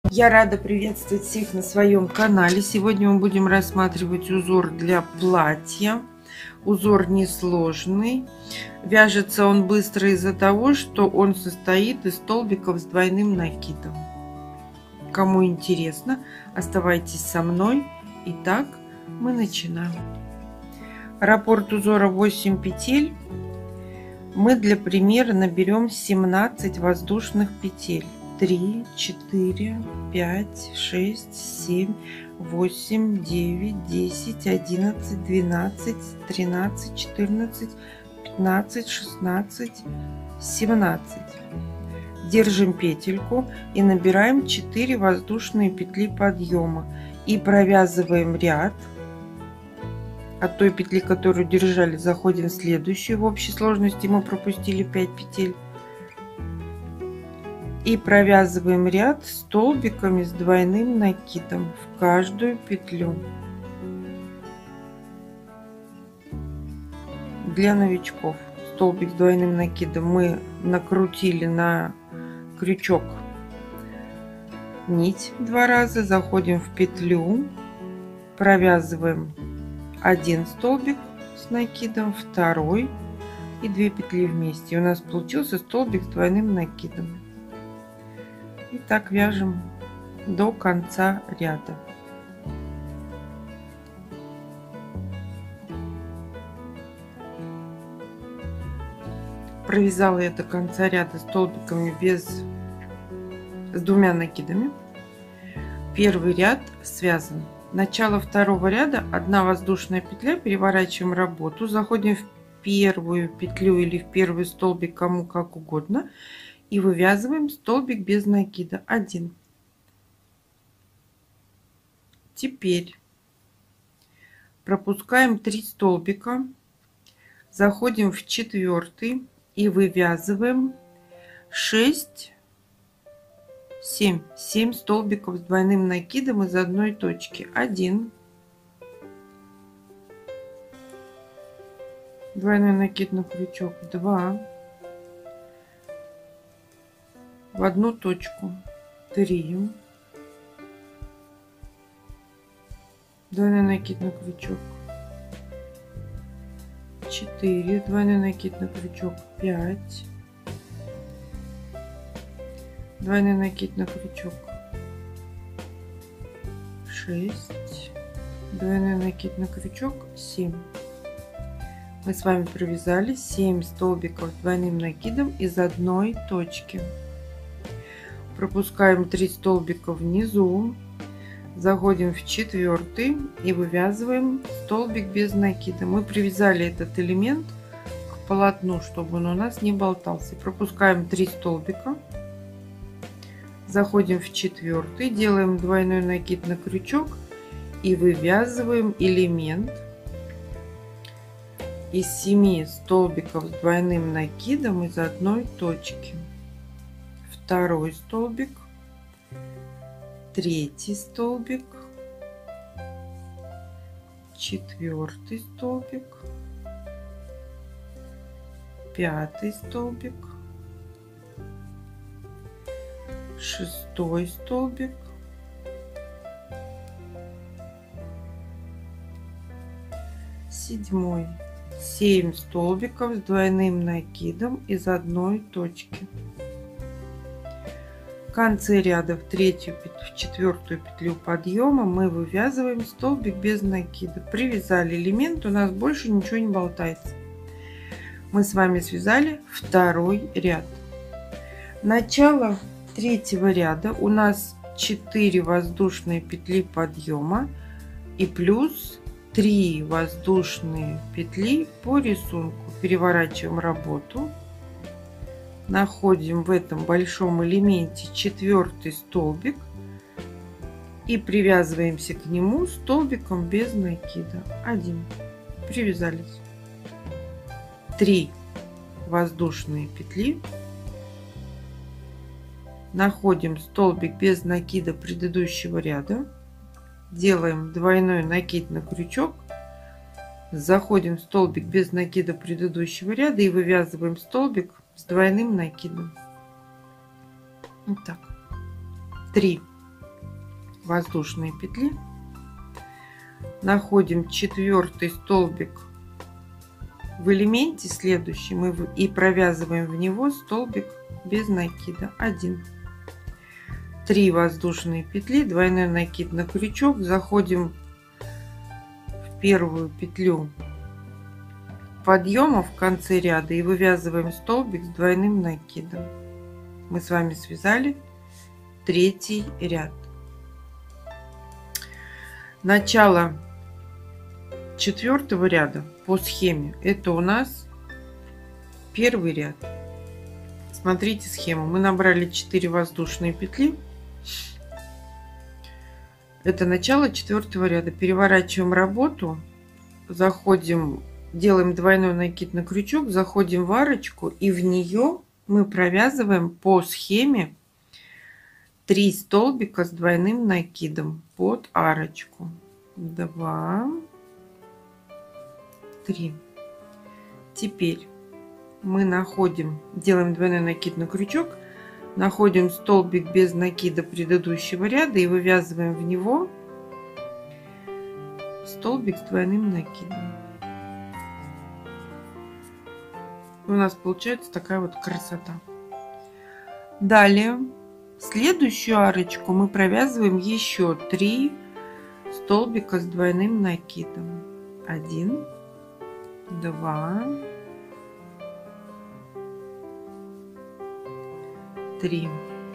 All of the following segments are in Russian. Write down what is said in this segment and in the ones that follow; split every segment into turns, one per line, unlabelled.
Я рада приветствовать всех на своем канале. Сегодня мы будем рассматривать узор для платья. Узор несложный. Вяжется он быстро из-за того, что он состоит из столбиков с двойным накидом. Кому интересно, оставайтесь со мной. Итак, мы начинаем. Раппорт узора 8 петель. Мы для примера наберем 17 воздушных петель. 3, 4, 5, 6, 7, 8, 9, 10, 11, 12, 13, 14, 15, 16, 17. Держим петельку и набираем 4 воздушные петли подъема. И провязываем ряд. От той петли, которую держали, заходим в следующую. В общей сложности мы пропустили 5 петель. И провязываем ряд столбиками с двойным накидом в каждую петлю. Для новичков столбик с двойным накидом мы накрутили на крючок нить 2 раза, заходим в петлю, провязываем один столбик с накидом, второй и 2 петли вместе. И у нас получился столбик с двойным накидом. И так вяжем до конца ряда. Провязала я до конца ряда столбиками с 2 накидами. Первый ряд связан. Начало второго ряда, 1 воздушная петля, переворачиваем работу, заходим в первую петлю или в первый столбик, кому как угодно. И вывязываем столбик без накида 1. Теперь пропускаем 3 столбика, заходим в 4 и вывязываем 6, 7 столбиков с двойным накидом из одной точки. 1, двойной накид на крючок, 2, в одну точку, 3, двойной накид на крючок, 4, двойной накид на крючок, 5, двойной накид на крючок, 6, двойной накид на крючок, 7. Мы с вами провязали 7 столбиков с двойным накидом из одной точки. Пропускаем 3 столбика внизу, заходим в 4 и вывязываем столбик без накида. Мы привязали этот элемент к полотну, чтобы он у нас не болтался. Пропускаем 3 столбика, заходим в 4, делаем двойной накид на крючок и вывязываем элемент из 7 столбиков с двойным накидом из одной точки. Второй столбик, 3 столбик, 4 столбик, 5 столбик, 6 столбик, 7. 7 столбиков с двойным накидом из одной точки. В конце ряда в 3-ю, в 4-ю петлю подъема мы вывязываем столбик без накида. Привязали элемент, у нас больше ничего не болтается. Мы с вами связали второй ряд. Начало 3-го ряда у нас 4 воздушные петли подъема и плюс 3 воздушные петли по рисунку. Переворачиваем работу. Находим в этом большом элементе 4 столбик и привязываемся к нему столбиком без накида. 1. Привязались. 3 воздушные петли. Находим столбик без накида предыдущего ряда. Делаем двойной накид на крючок. Заходим в столбик без накида предыдущего ряда и вывязываем столбик с двойным накидом. Вот так. 3 воздушные петли, находим 4-й столбик в элементе следующем и провязываем в него столбик без накида 1. 3 воздушные петли, двойной накид на крючок, заходим в первую петлю подъема в конце ряда и вывязываем столбик с двойным накидом. Мы с вами связали 3-й ряд. Начало 4-го ряда по схеме это у нас 1-й ряд. Смотрите схему. Мы набрали 4 воздушные петли. Это начало 4-го ряда. Переворачиваем работу, заходим, делаем двойной накид на крючок, заходим в арочку и в нее мы провязываем по схеме 3 столбика с двойным накидом под арочку. 2, 3. Теперь мы находим, делаем двойной накид на крючок, находим столбик без накида предыдущего ряда и вывязываем в него столбик с двойным накидом. У нас получается такая вот красота. Далее следующую арочку мы провязываем еще 3 столбика с двойным накидом. 1, 2, 3.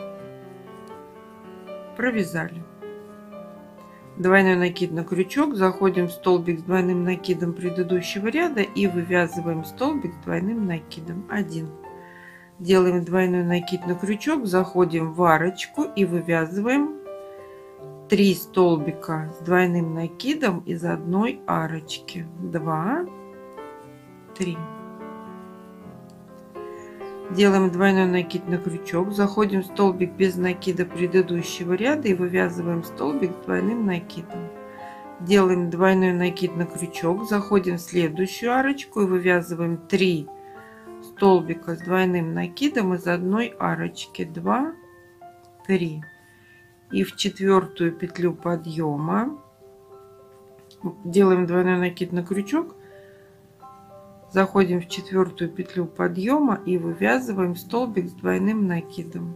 Провязали. Двойной накид на крючок, заходим в столбик с двойным накидом предыдущего ряда и вывязываем столбик с двойным накидом 1. Делаем двойной накид на крючок, заходим в арочку и вывязываем 3 столбика с двойным накидом из одной арочки. 2, 3. Делаем двойной накид на крючок, заходим в столбик без накида предыдущего ряда и вывязываем столбик с двойным накидом. Делаем двойной накид на крючок, заходим в следующую арочку и вывязываем 3 столбика с двойным накидом из одной арочки. 2, 3. И в 4-ю петлю подъема делаем двойной накид на крючок, заходим в 4-ю петлю подъема и вывязываем столбик с двойным накидом.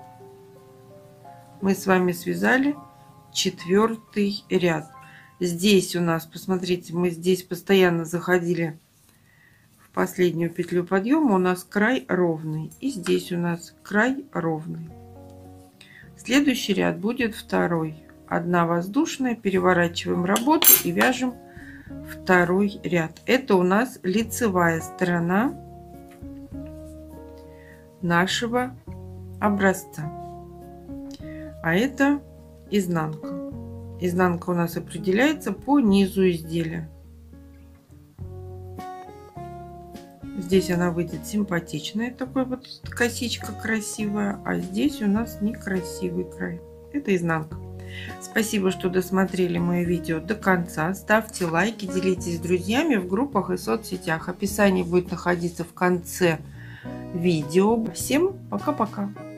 Мы с вами связали 4-й ряд. Здесь у нас, посмотрите, мы здесь постоянно заходили в последнюю петлю подъема, у нас край ровный, и здесь у нас край ровный. Следующий ряд будет 2-й. 1 воздушная, переворачиваем работу и вяжем 2-й ряд. Это у нас лицевая сторона нашего образца, а это изнанка. Изнанка у нас определяется по низу изделия. Здесь она выйдет симпатичная, такой вот косичка красивая, а здесь у нас некрасивый край. Это изнанка. Спасибо, что досмотрели мое видео до конца. Ставьте лайки, делитесь с друзьями в группах и соцсетях. Описание будет находиться в конце видео. Всем пока-пока!